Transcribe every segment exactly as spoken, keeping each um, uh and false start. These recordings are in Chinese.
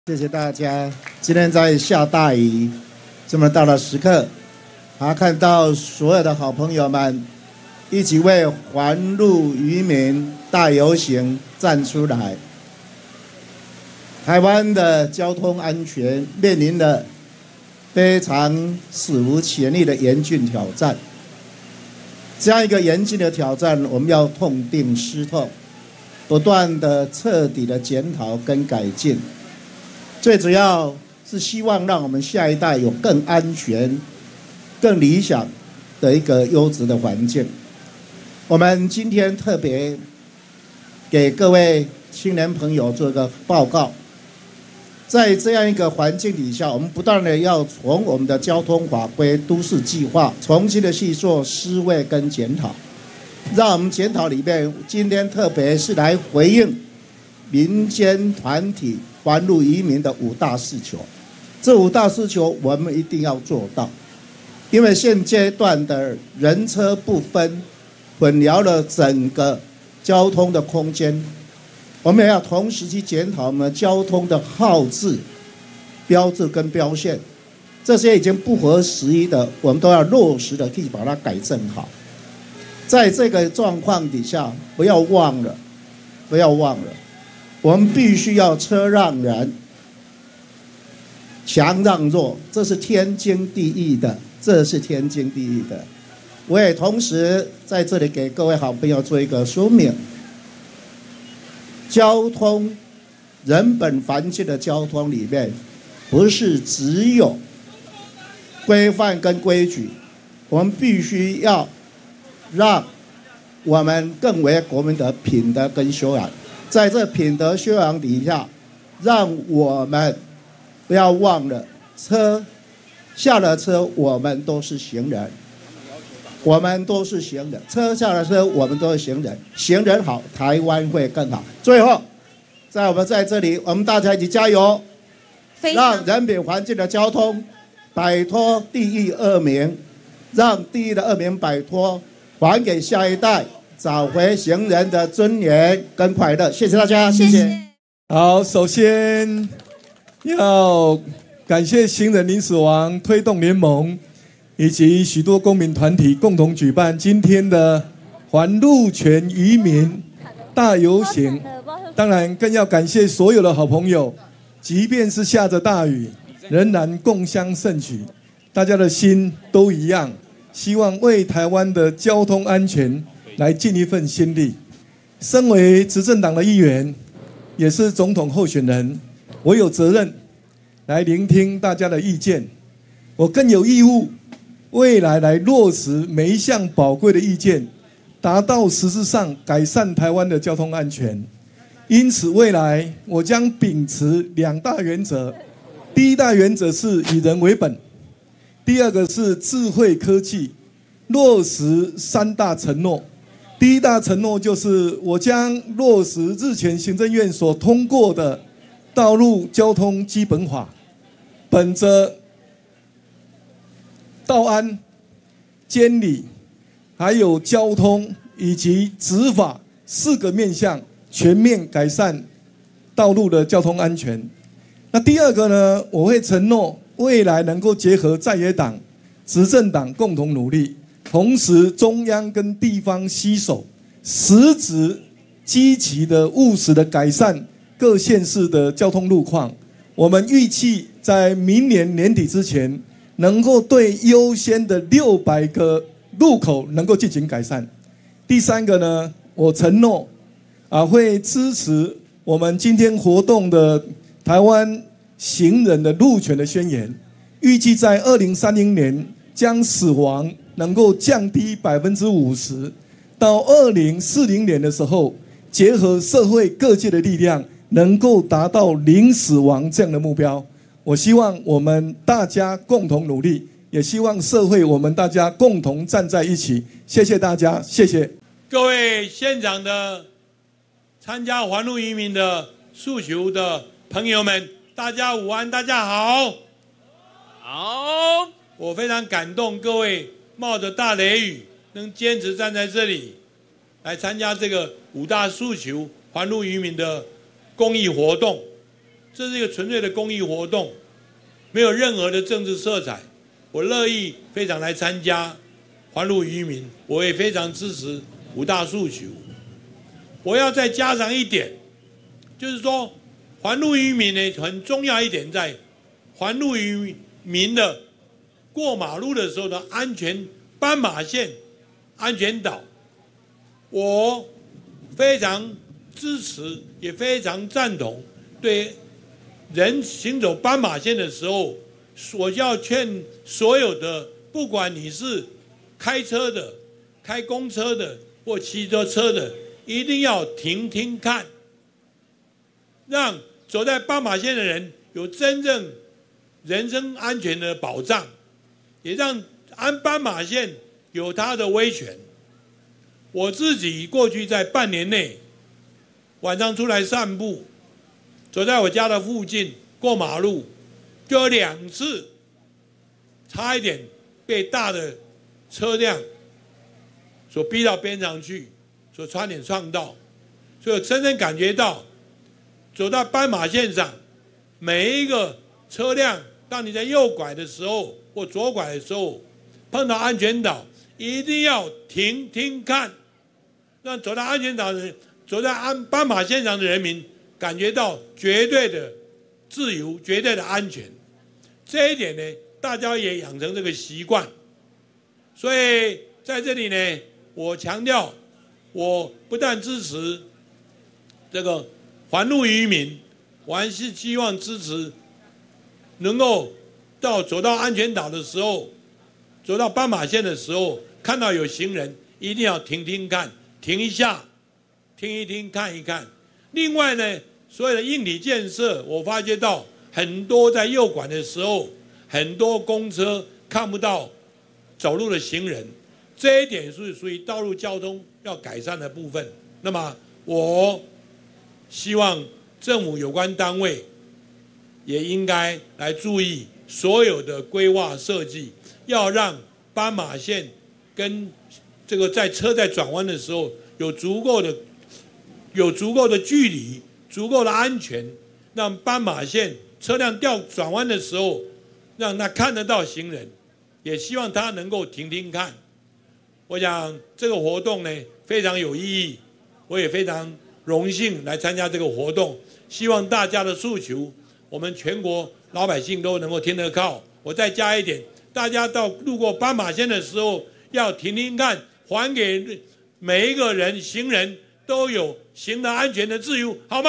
谢谢大家。今天在下大雨，这么大的时刻，还看到所有的好朋友们一起为环路渔民大游行站出来。台湾的交通安全面临了非常史无前例的严峻挑战。这样一个严峻的挑战，我们要痛定思痛，不断的彻底的检讨跟改进。最主要是希望让我们下一代有更安全、更理想的一个优质的环境。我们今天特别给各位青年朋友做个报告，在这样一个环境底下，我们不断的要从我们的交通法规、都市计划重新的去做思维跟检讨。让我们检讨里面，今天特别是来回应民间团体环路移民的五大诉求。这五大诉求我们一定要做到，因为现阶段的人车不分，混淆了整个交通的空间。我们也要同时去检讨我们交通的号志、标志跟标线，这些已经不合时宜的，我们都要落实的去把它改正好。在这个状况底下，不要忘了，不要忘了，我们必须要车让人，强让弱，这是天经地义的，这是天经地义的。我也同时在这里给各位好朋友做一个说明。交通，人本环境的交通里面，不是只有规范跟规矩，我们必须要让我们更为国民的品德跟修养。在这品德修养底下，让我们不要忘了，车下了车，我们都是行人。我们都是行人，车下的车我们都是行人，行人好，台湾会更好。最后，在我们在这里，我们大家一起加油，让人品环境的交通摆脱地狱恶名，让地狱的恶名摆脱，还给下一代，找回行人的尊严跟快乐。谢谢大家，谢谢。 好，首先要感谢行人临死亡推动联盟以及许多公民团体共同举办今天的环路权渔民大游行，当然更要感谢所有的好朋友，即便是下着大雨，仍然共襄盛举，大家的心都一样，希望为台湾的交通安全来尽一份心力。身为执政党的议员，也是总统候选人，我有责任来聆听大家的意见，我更有义务未来来落实每一项宝贵的意见，达到实质上改善台湾的交通安全。因此未来我将秉持两大原则，第一大原则是以人为本，第二个是智慧科技，落实三大承诺。第一大承诺就是我将落实日前行政院所通过的道路交通基本法，本着道安、监理、还有交通以及执法四个面向，全面改善道路的交通安全。那第二个呢，我会承诺未来能够结合在野党、执政党共同努力，同时中央跟地方携手，实质积极的务实的改善各县市的交通路况。我们预计在明年年底之前，能够对优先的六百个路口能够进行改善。第三个呢，我承诺啊会支持我们今天活动的台湾行人的路权的宣言，预计在二零三零年将死亡能够降低百分之五十，到二零四零年的时候，结合社会各界的力量，能够达到零死亡这样的目标。我希望我们大家共同努力，也希望社会我们大家共同站在一起。谢谢大家，谢谢各位现场的参加环路移民的诉求的朋友们，大家午安，大家好。好，我非常感动，各位冒着大雷雨能坚持站在这里，来参加这个五大诉求环路移民的公益活动。 这是一个纯粹的公益活动，没有任何的政治色彩。我乐意非常来参加环路渔民，我也非常支持五大诉求。我要再加上一点，就是说环路渔民呢很重要一点在环路渔民的过马路的时候的安全斑马线安全岛，我非常支持，也非常赞同。对人行走斑马线的时候，我要劝所有的，不管你是开车的、开公车的或骑着车的，一定要停停看，让走在斑马线的人有真正人身安全的保障，也让安斑马线有它的威权。我自己过去在半年内，晚上出来散步，走在我家的附近过马路，就有两次差一点被大的车辆所逼到边上去，所差点撞到。所以我深深感觉到，走到斑马线上，每一个车辆，当你在右拐的时候或左拐的时候，碰到安全岛，一定要停停看，让走到安全岛的人，走在安斑马线上的人民感觉到绝对的自由、绝对的安全。这一点呢，大家也养成这个习惯。所以在这里呢，我强调，我不但支持这个环路渔民，我还是希望支持能够到走到安全岛的时候，走到斑马线的时候，看到有行人，一定要停停看，停一下，听一听，看一看。另外呢，所有的硬体建设，我发觉到很多在右拐的时候，很多公车看不到走路的行人，这一点是属于道路交通要改善的部分。那么我希望政府有关单位也应该来注意所有的规划设计，要让斑马线跟这个在车在转弯的时候有足够的有足够的距离，足够的安全，让斑马线车辆调转弯的时候，让他看得到行人，也希望他能够停停看。我想这个活动呢非常有意义，我也非常荣幸来参加这个活动，希望大家的诉求，我们全国老百姓都能够听得到。我再加一点，大家到路过斑马线的时候要停停看，还给每一个人行人都有行得安全的自由，好吗？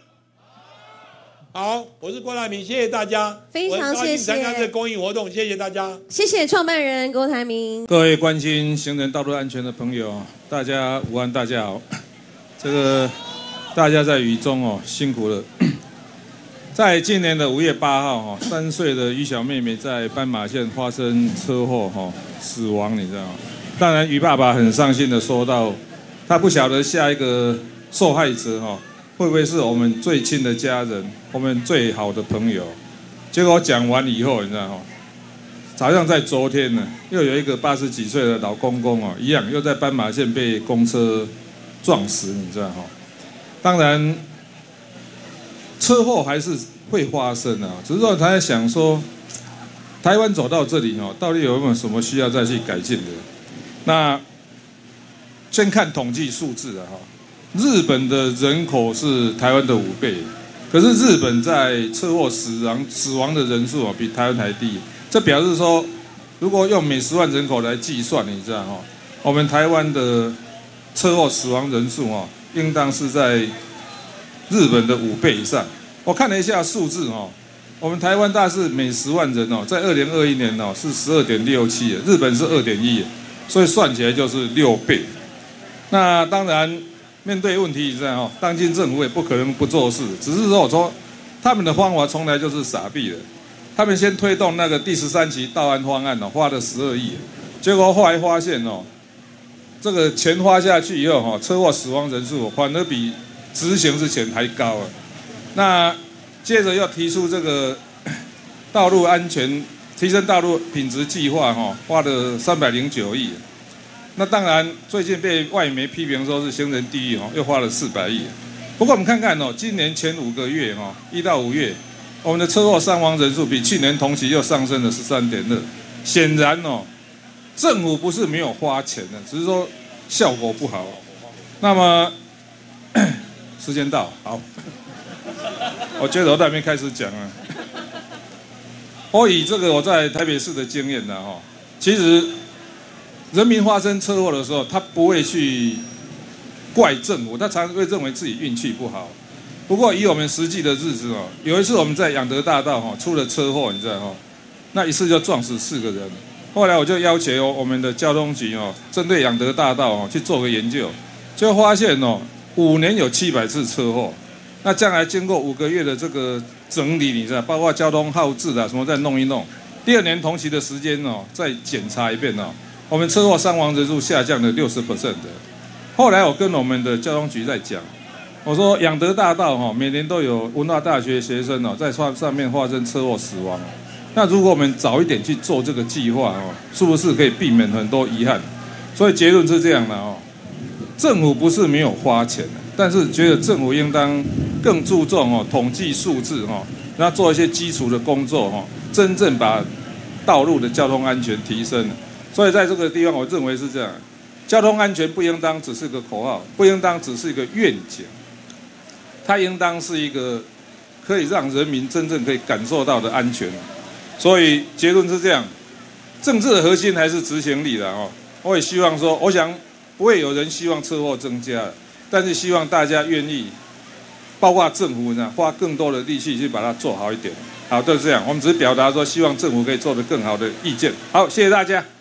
好，我是郭台铭，谢谢大家， 非常谢谢参加这个公益活动，谢谢大家， 谢谢创办人郭台铭。 各位关心行人道路安全的朋友，大家午安，大家好。这个大家在雨中哦辛苦了。在今年的五月八号哦，三岁的于小妹妹在斑马线发生车祸哦死亡，你知道吗？当然于爸爸很伤心的说到，他不晓得下一个受害者哦会不会是我们最亲的家人，我们最好的朋友。结果讲完以后，你知道吗？好像在昨天呢，又有一个八十几岁的老公公哦，一样又在斑马线被公车撞死，你知道哈？当然，车祸还是会发生啊，只是说他在想说，台湾走到这里哦，到底有没有什么需要再去改进的？那先看统计数字啊哈。日本的人口是台湾的五倍，可是日本在车祸死亡死亡的人数比台湾还低。这表示说，如果用每十万人口来计算，你知道哈，我们台湾的车祸死亡人数哦，应当是在日本的五倍以上。我看了一下数字哦，我们台湾大概是每十万人哦，在二零二一年哦是十二点六七，日本是二点一，所以算起来就是六倍。那当然。面对问题这样哦，当今政府也不可能不做事，只是说我说他们的方法从来就是傻逼的。他们先推动那个第十三期道安方案哦，花了十二亿，结果后来发现哦，这个钱花下去以后哈，车祸死亡人数反而比执行之前还高啊。那接着要提出这个道路安全提升道路品质计划哈，花了三百零九亿。那当然，最近被外媒批评说是行人地狱哦，又花了四百亿。 不过我们看看哦，今年前五个月哈，一到五月，我们的车祸伤亡人数比去年同期又上升了十三点二。显然哦，政府不是没有花钱的，只是说效果不好。那么时间到，好，我觉得我都还没开始讲啊。我以这个我在台北市的经验呢，哈，其实人民发生车祸的时候，他不会去怪政府，他常常会认为自己运气不好。不过以我们实际的日子哦，有一次我们在养德大道哈出了车祸，你知道哈，那一次就撞死四个人。后来我就要求我们的交通局哦，针对养德大道哦去做个研究，就发现哦，五年有七百次车祸。那将来经过五个月的这个整理，你知道，包括交通号志啊什么再弄一弄，第二年同期的时间哦再检查一遍哦，我们车祸伤亡人数下降了 百分之六十 的。后来我跟我们的交通局在讲，我说养德大道哈、哦、每年都有文化大学学生哦在上上面发生车祸死亡，那如果我们早一点去做这个计划哦，是不是可以避免很多遗憾？所以结论是这样的哦，政府不是没有花钱，但是觉得政府应当更注重哦统计数字哈，然后做一些基础的工作哈，真正把道路的交通安全提升。所以在这个地方，我认为是这样，交通安全不应当只是个口号，不应当只是一个愿景，它应当是一个可以让人民真正可以感受到的安全。所以结论是这样，政治的核心还是执行力的哦。我也希望说，我想不会有人希望车祸增加，但是希望大家愿意，包括政府呢，花更多的力气去把它做好一点。好，就是这样，我们只是表达说，希望政府可以做得更好的意见。好，谢谢大家。